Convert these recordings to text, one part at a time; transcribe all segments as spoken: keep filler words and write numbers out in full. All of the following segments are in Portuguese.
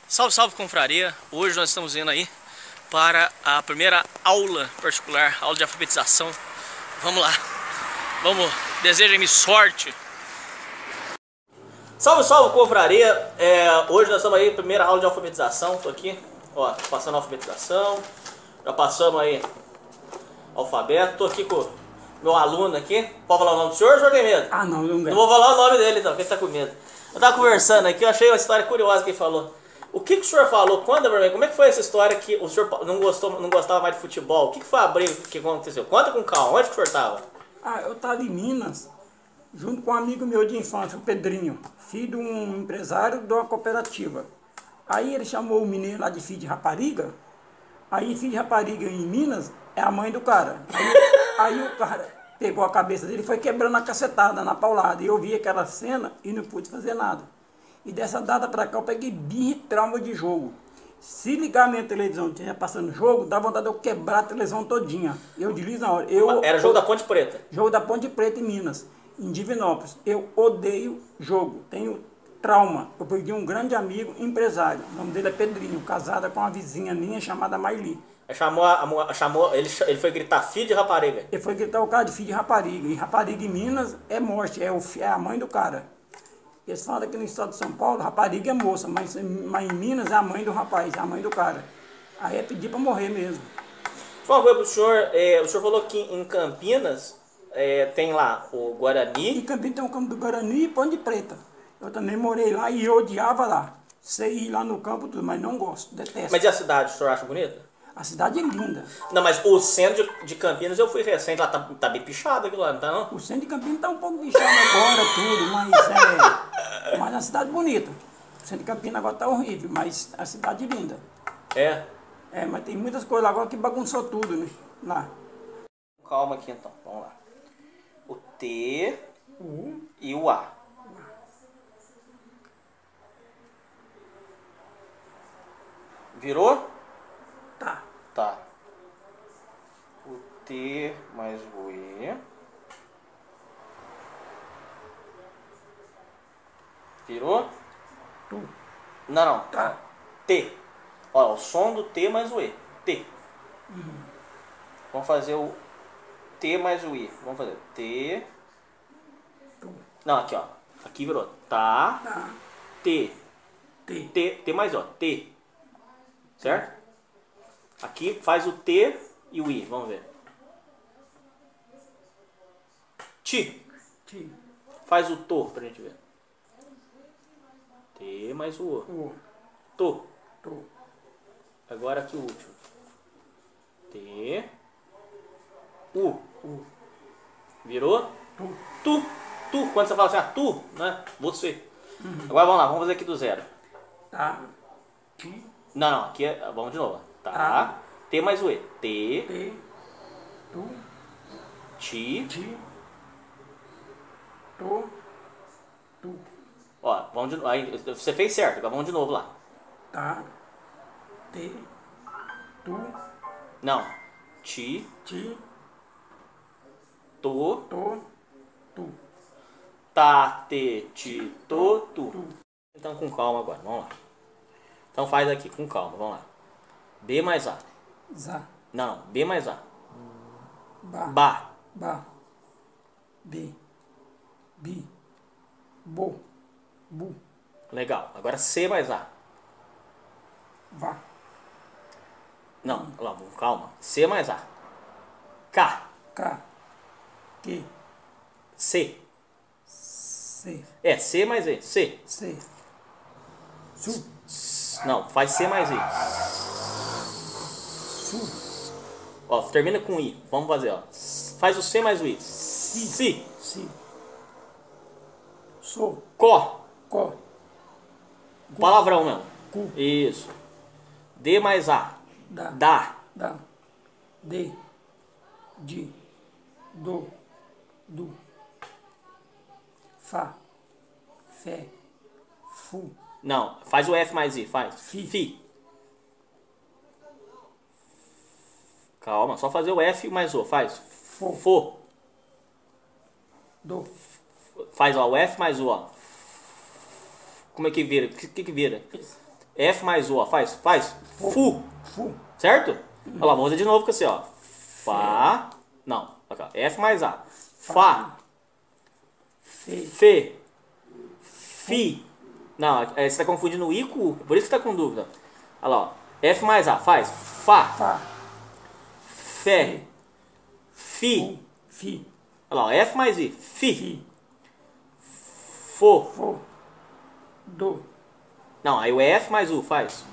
Salve, salve confraria! Hoje nós estamos indo aí para a primeira aula particular, aula de alfabetização. Vamos lá, vamos, desejem-me sorte! Salve, salve confraria! É, hoje nós estamos aí, primeira aula de alfabetização. Tô aqui, ó, passando a alfabetização. Já passamos aí alfabeto. Tô aqui com meu aluno aqui. Pode falar o nome do senhor ou o senhor tem medo? Ah, não, não, não vou falar o nome dele então, porque ele tá com medo. Eu tava conversando aqui, eu achei uma história curiosa que ele falou. O que, que o senhor falou? Conta pra mim, como é que foi essa história que o senhor não, gostou, não gostava mais de futebol? O que, que foi a briga que aconteceu? Conta com calma, onde que o senhor tava? Ah, eu tava em Minas, junto com um amigo meu de infância, o Pedrinho, filho de um empresário de uma cooperativa. Aí ele chamou o menino lá de filho de rapariga. Aí filho de rapariga em Minas é a mãe do cara. Aí, aí o cara pegou a cabeça dele e foi quebrando a cacetada na paulada. E eu vi aquela cena e não pude fazer nada. E dessa data pra cá eu peguei birra e trauma de jogo. Se ligar a minha televisão tinha passando jogo, dá vontade de eu quebrar a televisão todinha. Eu deslizo na hora. Eu, Era jogo eu, da Ponte Preta? Jogo da Ponte Preta em Minas, em Divinópolis. Eu odeio jogo, tenho trauma. Eu perdi um grande amigo, empresário. O nome dele é Pedrinho, casada com uma vizinha minha chamada Maili. Chamou, a, chamou, ele, ele foi gritar filho de rapariga? Ele foi gritar o cara de filho de rapariga. E rapariga em Minas é morte, é, o, é a mãe do cara. Eles falam que no estado de São Paulo, rapariga é moça, mas, mas em Minas é a mãe do rapaz, é a mãe do cara. Aí é pedir pra morrer mesmo. Só uma coisa pro senhor, é, o senhor falou que em Campinas é, tem lá o Guarani. Em Campinas tem o campo do Guarani e Ponte Preta. Eu também morei lá e eu odiava lá. Sei ir lá no campo tudo, mas não gosto, detesto. Mas e a cidade, o senhor acha bonita? A cidade é linda. Não, mas o centro de, de Campinas eu fui recente, lá tá, tá bem pichado aquilo lá, não tá não? O centro de Campinas tá um pouco pichado agora, tudo, mas é... Mas é uma cidade bonita. O centro de Campinas agora tá horrível, mas a cidade é linda. É? É, mas tem muitas coisas lá agora que bagunçou tudo, né? Lá. Calma aqui então, vamos lá. O T uh. e o A. Virou? Tá. Tá. O T mais o E. Virou? Tu. Não, não. Tá. T. Olha, o som do T mais o E. T. Uhum. Vamos fazer o T mais o I. Vamos fazer T. Tu. Não, aqui ó. Aqui virou. Tá. Tá. T. T. T. T mais O. T. Certo? Aqui faz o T e o I. Vamos ver. Ti. Ti. Faz o to pra gente ver. T mais o O. O. To. To. Agora aqui o último. T. U. U. Virou? Tu. Tu. Tu. Quando você fala assim, ah, tu, né? Você. Uhum. Agora vamos lá, vamos fazer aqui do zero. Tá. Ti. Não, não, aqui é, vamos de novo. Tá. Tá. T mais o E. T. T. Tu. Ti. Ti. Tu. Tu. Ó, vamos de novo. Aí, você fez certo, agora vamos de novo lá. Tá. T. Tu. Não. Ti. Ti. To. To. Tu. Tá, te, ti, to, tu. Então com calma agora, vamos lá. Então faz aqui, com calma, vamos lá. B mais A. Zá. Não, B mais A. Ba. Ba. Ba. B. Bi. Bo. Bu. Legal. Agora C mais A. Vá. Não, lá, calma. C mais A. K. K. Q. C. C. É, C mais E. C. C. Su. Não, faz C mais I. Su. Ó, termina com I. Vamos fazer, ó. Faz o C mais o I. Si. Si. Si. So. Co. Co. Palavrão mesmo. Cu. Isso. D mais A. Da. Da. Da. De. De. Do. Du. Fa. Fé. Fu. Não, faz o F mais I. Faz. Fi. Fi. Calma, só fazer o F mais O. Faz. Fo. Fo. Do. Faz ó, o F mais O. Ó. Como é que vira? O que, que que vira? F mais O, ó. Faz, faz. Fu. Fu. Certo? Olha lá, vamos fazer de novo com assim, ó. Fá. Não. Aqui, ó. F mais A. Fá. Fe. Fê. Fi. Não, é, você está confundindo o I com o U. Por isso que você está com dúvida. Olha lá, ó. F mais A. Faz. Fá. Fá. Fé. Fi. Fi. Olha lá, ó. F mais I. Fi. Fi. Fo. Fo. Do. Não, aí o F mais U. Faz.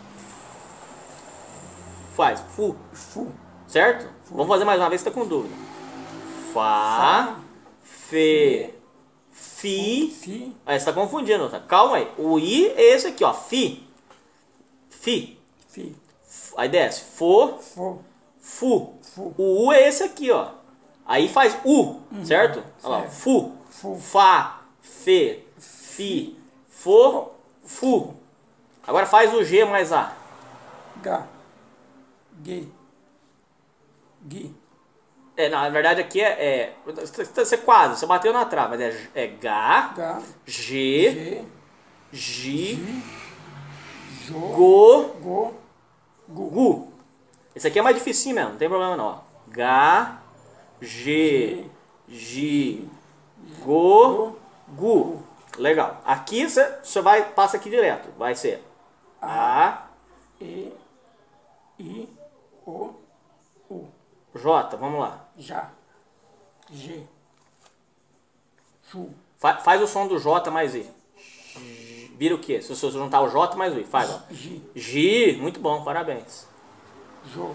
Faz. Fu. Fu. Certo? Vamos fazer mais uma vez, você está com dúvida. Fá. Fá. Fê. Fi. Fi. Aí você está confundindo, tá? Calma aí. O I é esse aqui, ó. Fi. Fi. Fi. Aí desce. Fo. Fo. Fu. Fu. O U é esse aqui, ó. Aí faz U, certo? Olha lá. certo. Fu. Fu. Fá. Fê. Fi. Fo. Fu. Agora faz o G mais A. Ga. Ge. Gui. É, na verdade aqui é, é. Você quase, você bateu na trave, mas é, é G, Ga. G, Ge. G, Jo. Go, Go. Gu. Gu. Esse aqui é mais dificinho mesmo, não tem problema não. Ó. G, G, G, Go, Gu. Legal. Aqui você, você vai, passa aqui direto. Vai ser A, E. I. O. U. J, vamos lá. Já. G. Ju. Fa, faz o som do J mais I. Vira o quê? Se você juntar o J mais o I. Faz, ó. Gi. Gi, muito bom, parabéns. Jo.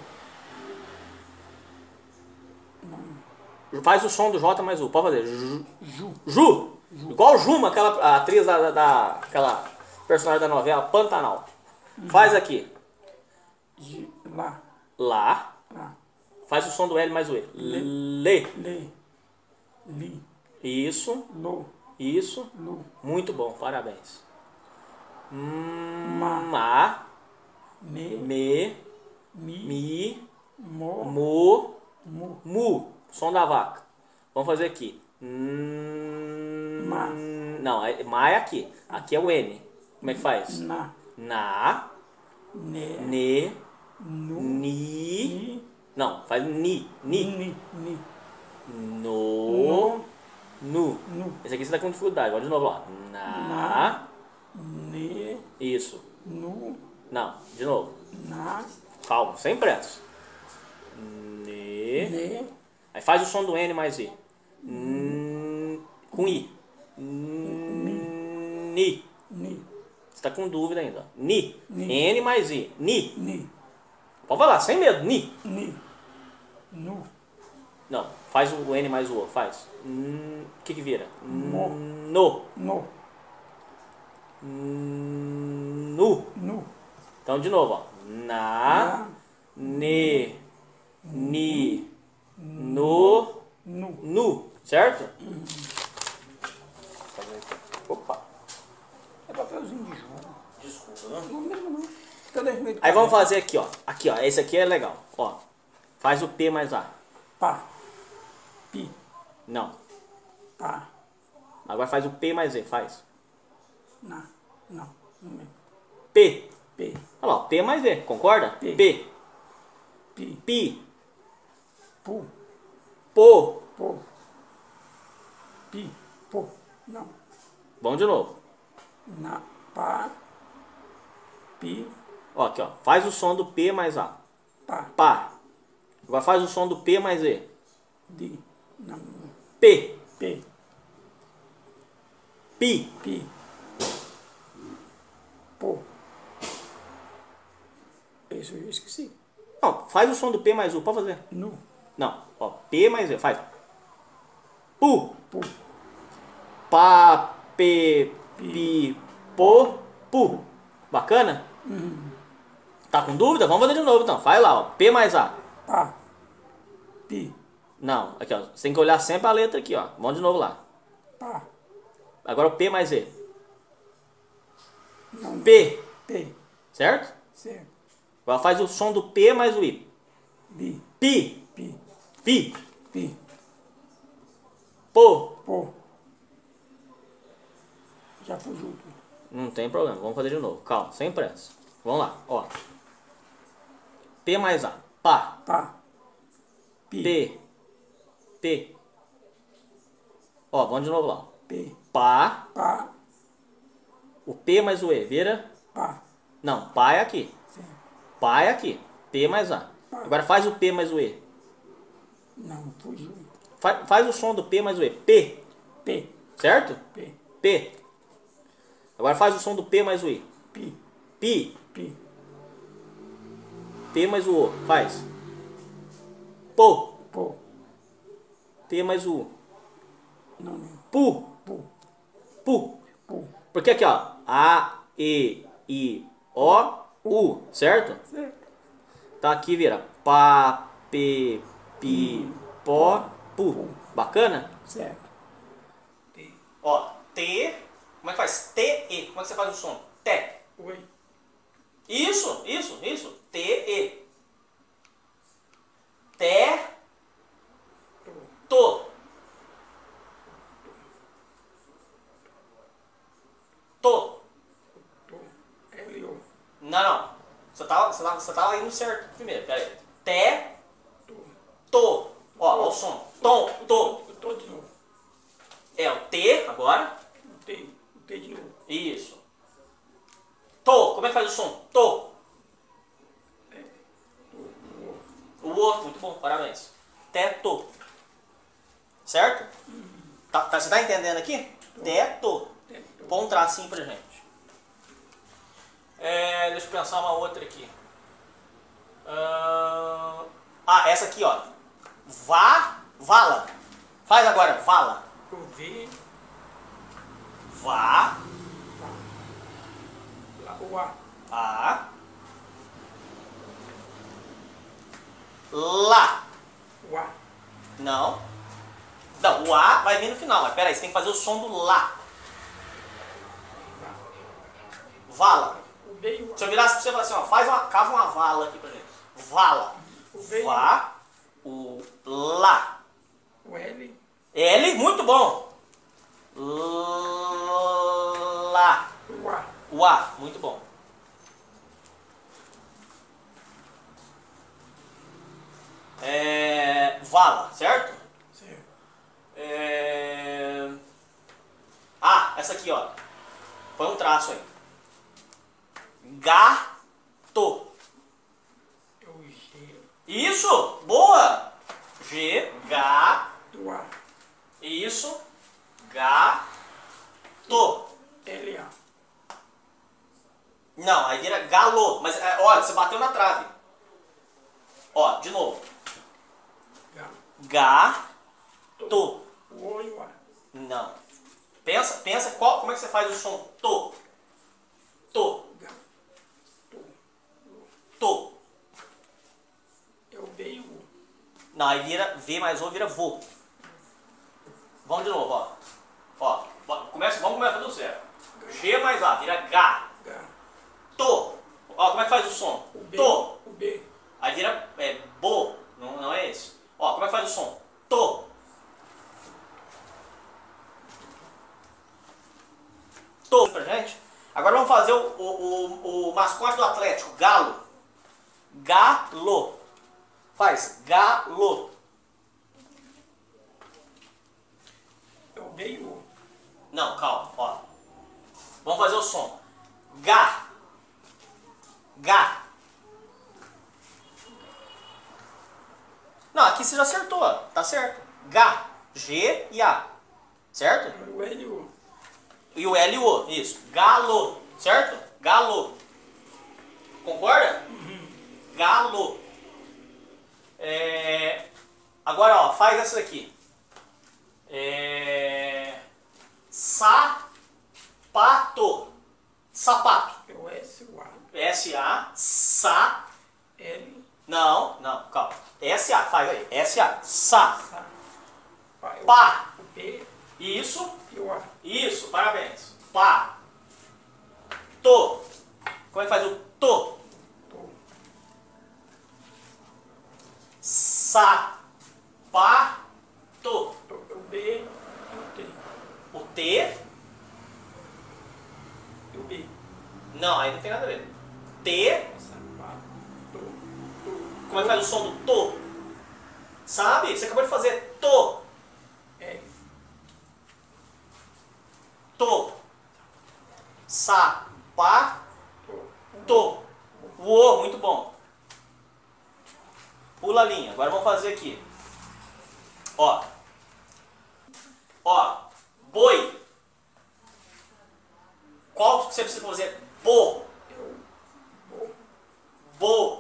Faz o som do J mais U, pode fazer. Ju. Ju. Ju. Igual Juma, aquela a atriz da, da, da aquela personagem da novela Pantanal. Faz aqui. Gi. Lá. Lá. Lá. Faz o som do L mais o E. Le. Le. Li. Isso. Lo. Isso. Lu. Muito bom, parabéns. Ma. Ma. Me. Me. Mi. Mi. Mo. Mo. Mu. Mu. Som da vaca. Vamos fazer aqui. Hum, Ma. Não, é, Ma é aqui. Aqui é o N. Como é que faz? Na. Na. Ne. Ne. Nu. Ni. Ni. Não, faz ni. Ni. Ni. Ni. No. Nu. Nu. Esse aqui você tá com dificuldade. Vai de novo lá. Na. Ne. Isso. Nu. Não, de novo. Na. Calma, sem pressa. Ne. Ne. Aí faz o som do N mais I. N. Com I. Ni. Ni. Você tá com dúvida ainda. Ni. Ni. N mais I. Ni. Ni. Pode falar, sem medo. Ni. Ni. Nu. Não, faz o N mais o O. Faz. O que que vira? Mo. No. No. Nu. Nu. Então, de novo, ó. Na. Na. Ne. Ni. No. Nu. Nu. Certo? Opa. É papelzinho de jogo. Desculpa, não? Não mesmo não. Cadê o meio do Aí vamos cabelo? fazer aqui, ó. Aqui, ó. Esse aqui é legal. Ó. Faz o P mais A. Pá. Pi. Não. Pá. Agora faz o P mais E. Faz. Na. Não. Não mesmo. P. P. Olha lá, ó. P mais E. Concorda? P. P. Pi. Pi. Pu. Po. Pô. Pi. Pô. Não. Vamos de novo. Na. Pá. Pi. Ó, aqui, ó. Faz o som do P mais A. Pá. Pá. Agora faz o som do P mais E. Di. Não. P. P. Pi. Pi. Pô. Isso eu esqueci. Não, faz o som do P mais U. Pode fazer. Nu. Não. Ó, P mais E. Faz. Pu. Pu. Pá. P. Pi. Po. Pu. Bacana? Tá com dúvida? Vamos fazer de novo então. Faz lá, ó. P mais A. Pá. Pi. Não, aqui ó. Você tem que olhar sempre a letra aqui, ó. Vamos de novo lá. Pá. Agora o P mais E. Não. P. P. Certo? Certo. Agora faz o som do P mais o I. Bi. Pi. Pi. Pi. Pi. Po. Pô. Já fugiu tudo. Não tem problema. Vamos fazer de novo. Calma, sem pressa. Vamos lá, ó. P mais A. Pá. Pá. Pi. P. P. Ó, vamos de novo lá. P. Pá. Pá. O P mais o E. Vira. Pá. Não, Pá é aqui. Sim. Pá é aqui. P mais A. Pá. Agora faz o P mais o E. Não, fugiu. Faz, faz o som do P mais o E. P. P. Certo? P. P. Agora faz o som do P mais o I. Pi. Pi. Pi. P mais o O. Faz. Pô. Pô. P mais o U. Não, não. Pu. Pu. Pu. Pu. Porque aqui, ó. A, E, I, O, U. Certo? Certo. Tá aqui, vira. Pá, P, Pi, Pó, Pu. Bacana? Certo. Ó. T. Como é que faz? T, E. Como é que você faz o som? Té. Oi. Isso, isso, isso. T, E. Té. Tô. Tô. Tô. L. O. Não, não. Você tava, você tava, você tava indo certo primeiro. Pera aí. Té. Tô. Tô. Ó, ó o som. Tom, tô. Eu tô de novo. É o T agora. O T. O T de novo. Isso. Tô. Como é que faz o som? Tô. É. Tô. O. O outro. Muito bom. Parabéns. Teto. Certo? Tá, tá, você tá entendendo aqui? Teto. Teto. Põe um tracinho pra gente. É, deixa eu pensar uma outra aqui. Ah, ah, essa aqui, ó. Vá, vala. Faz agora, vala. O V. Vá, Lá. O A. a, lá. O A. Não. Não, o A vai vir no final, mas peraí, você tem que fazer o som do lá. Vala. O B e o A. Se eu virasse pra você e falar assim, ó, faz uma, cava uma vala aqui pra gente. Vala. O V e o Vá, o lá. O L. L, muito bom. Lá. O A. O A, muito bom. É, vala, certo? Certo. É, ah, essa aqui, ó. Põe um traço aí. Gato. É o G. Isso, boa. G, G, Do A. isso, gato. L. A. Não, aí vira galo. Mas é, olha, você bateu na trave. Ó, de novo. G. Gato. O O e o A. Não. Pensa, pensa qual, como é que você faz o som to. To. G. To. To. É o B e o U. Não, aí vira V mais O, vira vô. Vamos de novo, ó. Ó, começa, vamos começar do zero. G mais A, vira G. G. To. Ó, como é que faz o som? O B. To. O B. Aí vira é, bo. Não, não é esse. Ó, como é que faz o som? To. To pra gente. Agora vamos fazer o, o, o, o mascote do Atlético, Galo. Galo. Faz galo. É o B e o U. Não, calma, ó. Vamos fazer o som. Gá. Gá. Não, aqui você já acertou, ó. Tá certo. Gá. G e A. Certo? Agora o L e o U. E o L e o O. Isso. Galo. Certo? Galo. Concorda? Uhum. Galo. É... Agora, ó, faz essa daqui. É... Sapato. Sapato. É o S, o A. S A. Sa. L. Não, não, calma. S A, faz aí. S A. Sa. Sa. Pá. É o- Pá. O P Isso. e o A. Isso, parabéns. Pá. To. Como é que faz o to? To. Sapato. To. É o B e o T. O T. E o B. Não, aí não tem nada a ver. T T. Sapato. Como é que faz o som do to? Sabe? Você acabou de fazer to. É. To. Sapato. To. Uou, muito bom. Pula a linha. Agora vamos fazer aqui. Ó. Ó. Boi. Qual que você precisa fazer? Bo. Bo.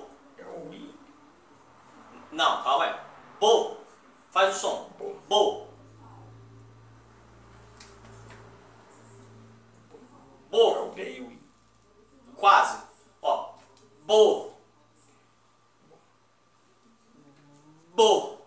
Não, calma aí. Bo. Faz o som. Bo. Bo. Quase. Ó. Bo. Bo.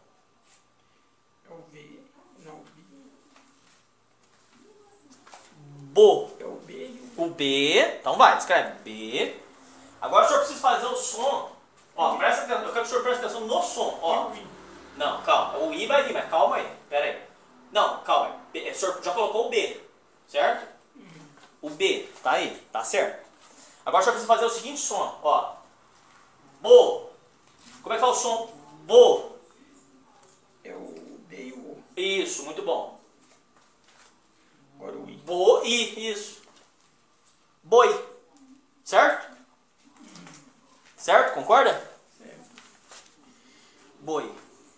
Bo. O B. Então vai, escreve. B. Agora o senhor precisa fazer o som. Ó, presta atenção. Eu quero que o senhor preste atenção no som. Ó. Não, calma. O I vai vir, mas calma aí. Pera aí. Não, calma aí. O senhor já colocou o B. Certo? O B. Tá aí. Tá certo. Agora o senhor precisa fazer o seguinte som. Ó. Bo. Como é que fala o som? Bo. É o B e o O. Isso, muito bom. Agora o I. Bo I. Isso. Boi. Certo? Certo? Concorda? Certo. Boi.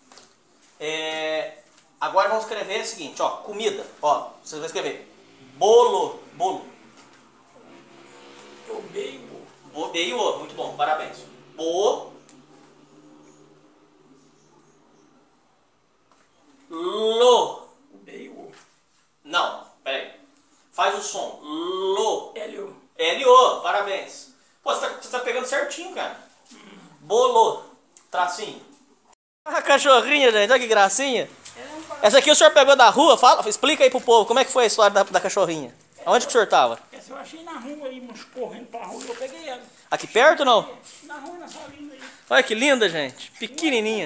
É, agora vamos escrever o seguinte, ó, comida. Ó, você vai escrever bolo, bolo. O B e o O. Bo, B e O, muito bom, parabéns. Bo. Lo. O B e o O. Não, peraí. Faz o som. Lo. L O. L O, parabéns. Pô, você tá, você tá pegando certinho, cara. Bolo. Tracinho. A cachorrinha, gente, olha que gracinha. Essa aqui o senhor pegou da rua? Fala, explica aí pro povo como é que foi a história da, da cachorrinha. Onde que o senhor tava? Essa eu achei na rua aí, uns correndo pra rua, eu peguei ela. Aqui perto ou não? Na rua, na salinha aí. Olha que linda, gente. Pequenininha.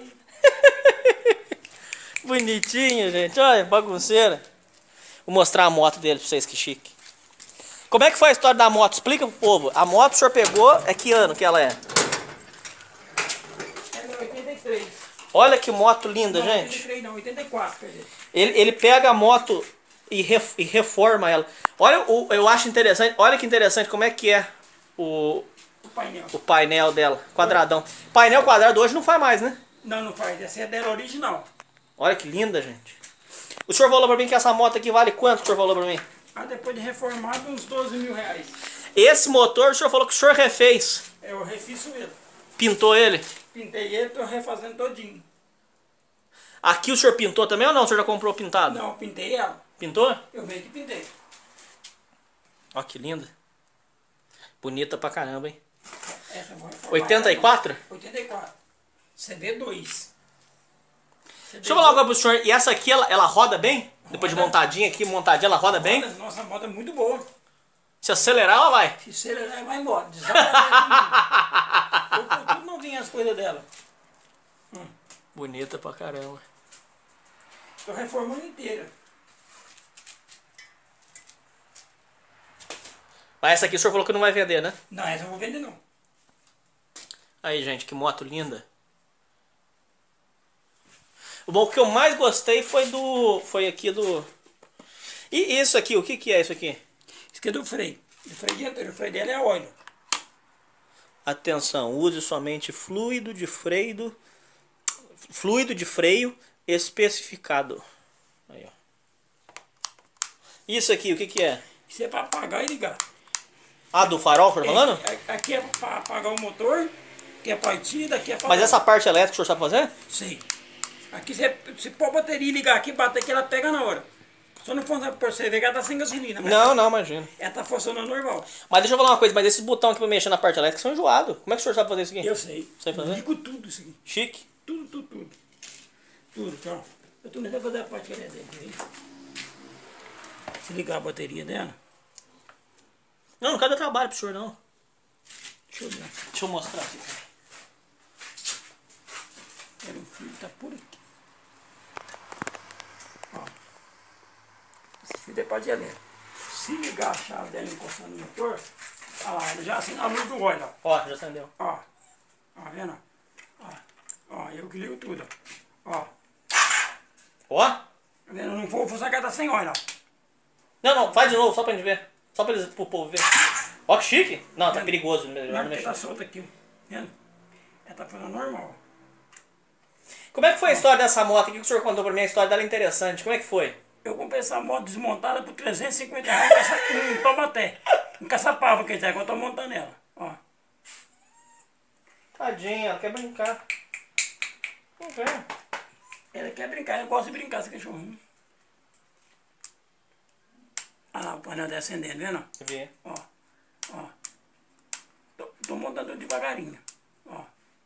Bonitinha, gente. Olha, bagunceira. Vou mostrar a moto dele pra vocês, que chique. Como é que foi a história da moto? Explica pro povo. A moto o senhor pegou, é que ano que ela é? Ela é oitenta e três. Olha que moto linda, Não, gente. oitenta e três não, oitenta e quatro, quer dizer. Ele, ele pega a moto e, ref, e reforma ela. Olha, o, eu acho interessante, olha que interessante como é que é o, O painel. o painel dela, quadradão. Painel quadrado hoje não faz mais, né? Não, não faz. Essa é dela original. Olha que linda, gente. O senhor falou pra mim que essa moto aqui vale quanto? O senhor falou pra mim? Ah, depois de reformado, uns doze mil reais. Esse motor, o senhor falou que o senhor refez. Eu refiz ele. Pintou ele. Pintei ele, tô refazendo todinho. Aqui o senhor pintou também ou não? O senhor já comprou pintado? Não, pintei ela. Pintou? Eu meio que pintei. Ó que linda. Bonita pra caramba, hein? Essa eu vou reformar. oitenta e quatro? oitenta e quatro. C D dois. Deixa eu falar uma coisa pro senhor. E essa aqui, ela, ela roda bem? Depois de Roda. montadinha aqui, montadinha, ela roda bem? Moda, nossa, a moto é muito boa. Se acelerar, ela vai. Se acelerar, vai embora. Desaparece. Eu tudo não vinha as coisas dela. Hum. Bonita pra caramba. Tô reformando inteira. Mas essa aqui o senhor falou que não vai vender, né? Não, essa eu vou vender não. Aí, gente, que moto linda. O bom que eu mais gostei foi do... Foi aqui do... E isso aqui, o que que é isso aqui? Isso aqui é do freio. Do freio dianteiro. O freio dela é óleo. Atenção, use somente fluido de freio... Fluido de freio especificado. Aí, ó. Isso aqui, o que que é? Isso é para apagar e ligar. Ah, do farol, que você tá falando? É, aqui é para apagar o motor, aqui é partida, aqui é para... Mas essa parte elétrica o senhor sabe fazer? Sim. Aqui você, se pôr a bateria e ligar aqui, bater aqui, ela pega na hora. Só não funciona por você ver que ela tá sem gasolina. Mas Não, não, imagina. ela tá funcionando normal. Mas deixa eu falar uma coisa, mas esses botões aqui pra mexer na parte elétrica são enjoados. Como é que o senhor sabe fazer isso aqui? Eu sei. Sabe fazer? Ligo tudo isso aqui. Chique. Tudo, tudo, tudo. Tudo, tchau. Eu tô nem pra fazer a parte que ela é dentro. Se ligar a bateria dela. Não, não quero dar trabalho pro senhor, não. Deixa eu ver. Deixa eu mostrar aqui. Era um fio, tá por aqui. Ó. Esse fio é parte elétrica. Se ligar a chave dela encostando no motor, Olha lá, ele já acendeu a luz do óleo, ó. Ó, já acendeu. Ó, tá vendo? Ó, ó, eu que ligo tudo, ó. Ó. Tá vendo? Não for, for sacar, tá sem óleo, ó. Não, não, faz de novo, só pra gente ver. Só pra eles, pro povo ver. Ó que chique. Não, tá perigoso. Melhor não mexer. Tá solto aqui, vendo? Ela tá fazendo normal. Como é que foi a história dessa moto? O que o senhor contou pra mim? A história dela é interessante. Como é que foi? Eu comprei essa moto desmontada por trezentos e cinquenta reais em Taubaté. Em Caçapava, que é que eu tô montando ela. Ó. Tadinha, ela quer brincar. Não quer. Ela quer brincar, eu gosto de brincar esse cachorrinho. Olha lá o painel descendendo, vendo? Vê. Ó, ó. Tô, tô montando devagarinho. Ó.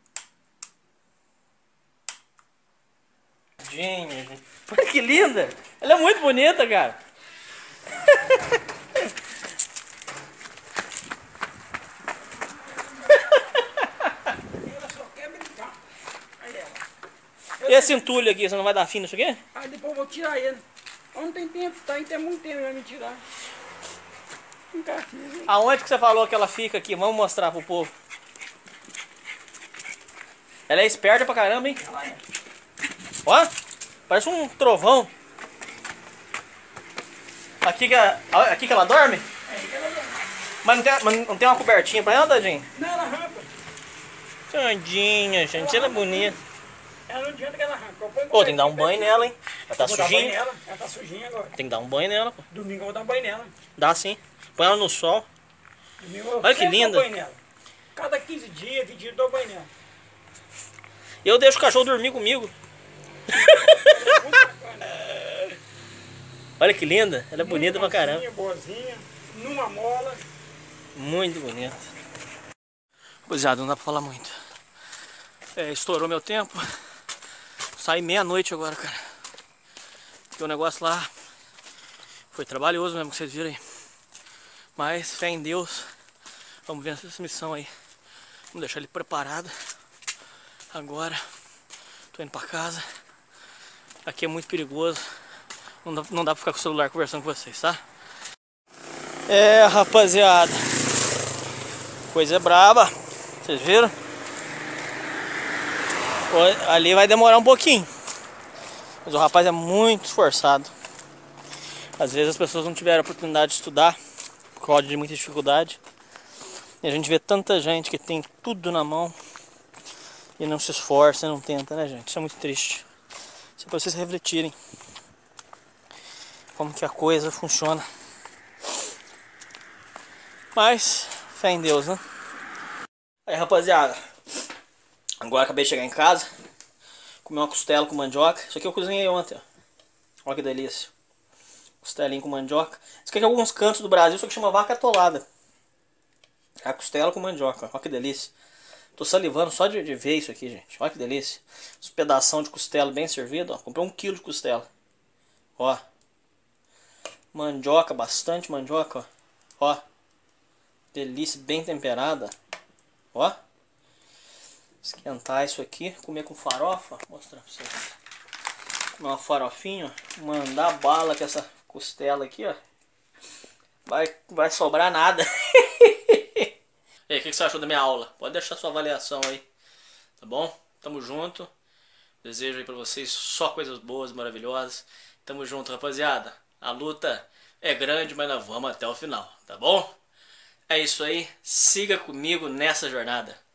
Tadinha, gente. Olha que linda. Ela é muito bonita, cara. Ela só quer brincar. Aí ela. E esse entulho aqui, você não vai dar fim nisso aqui? Aí depois eu vou tirar ele. Não tem tempo, tá aí tem muito tempo pra me tirar. Ficar aqui, hein? Aonde que você falou que ela fica aqui? Vamos mostrar pro povo. Ela é esperta pra caramba, hein? Ela é. Ó, parece um trovão. Aqui que, a, aqui que ela dorme? É aí que ela é. Mas não tem, mas não tem uma cobertinha pra ela, tadinho? Não, ela arranca. Tadinha, gente, ela é bonita. Ela não adianta que ela arranca. Eu ponho Pô, tem que dar um banho nela, hein? Ela tá Eu vou dar banho sujinha. nela. Ela tá sujinha agora. Tem que dar um banho nela, pô. Domingo eu vou dar banho nela. Dá sim. Põe ela no sol. Domingo eu Olha que sempre linda. dou banho nela. Cada quinze dias, vinte dias eu dou banho nela. Eu deixo o cachorro dormir comigo. Ela é muito bacana. Olha que linda. Ela é bonita pra caramba. Boazinha, numa mola. Muito bonita. Rapaziada, não dá pra falar muito. É, estourou meu tempo. Saí meia-noite agora, cara. Porque o negócio lá foi trabalhoso mesmo, que vocês viram aí. Mas fé em Deus. Vamos ver essa missão aí. Vamos deixar ele preparado. Agora tô indo pra casa. Aqui é muito perigoso. Não dá, não dá pra ficar com o celular conversando com vocês, tá? É, rapaziada. Coisa braba. Vocês viram? Ali vai demorar um pouquinho. Mas o rapaz é muito esforçado. Às vezes as pessoas não tiveram a oportunidade de estudar por causa de muita dificuldade. E a gente vê tanta gente que tem tudo na mão e não se esforça e não tenta, né, gente? Isso é muito triste. Isso é pra vocês refletirem como que a coisa funciona. Mas, fé em Deus, né? Aí, rapaziada, agora acabei de chegar em casa. Comi uma costela com mandioca. Isso aqui eu cozinhei ontem, ó. Olha que delícia. Costelinha com mandioca. Isso aqui é em alguns cantos do Brasil, isso aqui chama vaca atolada. É a costela com mandioca, olha que delícia. Tô salivando só de, de ver isso aqui, gente. Olha que delícia. Esse pedação de costela bem servido, ó. Comprei um quilo de costela. Ó. Mandioca, bastante mandioca, ó. Ó. Delícia, bem temperada. Ó. Esquentar isso aqui, comer com farofa. Vou mostrar pra vocês. Comer uma farofinha, ó. Mandar bala com essa costela aqui, ó. Vai, vai sobrar nada. E aí, o que você achou da minha aula? Pode deixar sua avaliação aí, tá bom? Tamo junto. Desejo aí pra vocês só coisas boas, maravilhosas. Tamo junto, rapaziada. A luta é grande, mas nós vamos até o final, tá bom? É isso aí. Siga comigo nessa jornada.